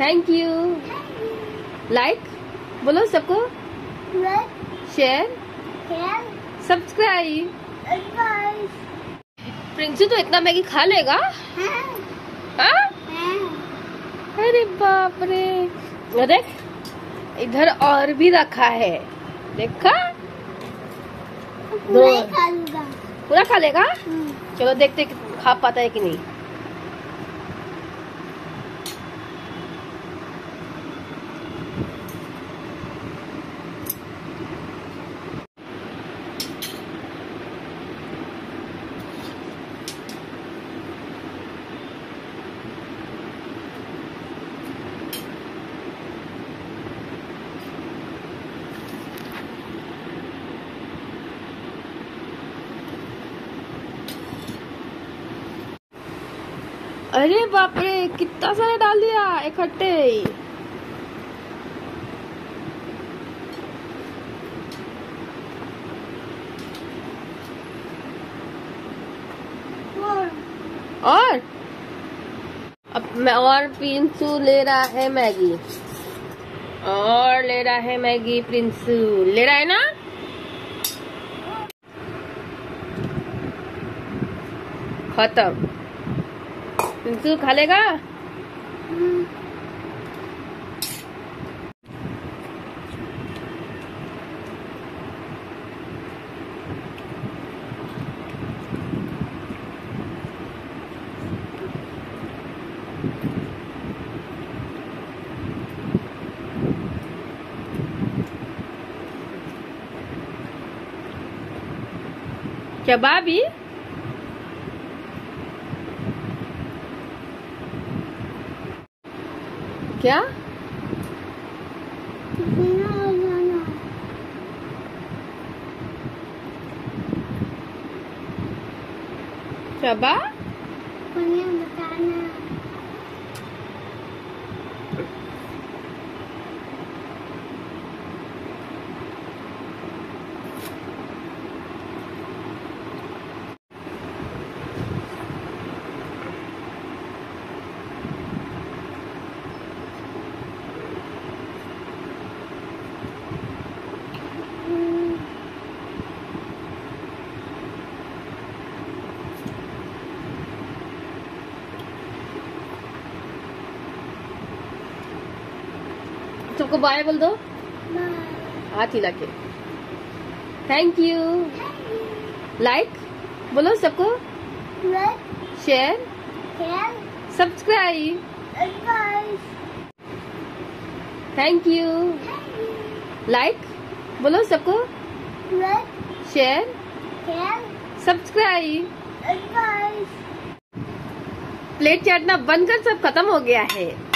Thank you. Like बोलो सबको, share, subscribe. Prinsu तो इतना मैगी खा लेगा? हाँ? अरे बाप रे, देख इधर और भी रखा है, देखा? पूरा खा लेगा? चलो देखते खा पाता है कि नहीं। अरे बाप रे, कितना सारा डाल दिया इकट्ठे। और अब मैं और प्रिंसू ले रहा है मैगी, और ले रहा है मैगी। प्रिंसू ले रहा है ना? खत्म। प्रिंसू खा लेगा? कबाबी? क्या? शबा? सबको बाय बोल दो, हाथ हिला के। Thank you. लाइक बोलो सबको, share, subscribe. Thank you. Like बोलो सबको, शेयर, सब्सक्राइब। प्लेट चाटना बंद कर, सब खत्म हो गया है।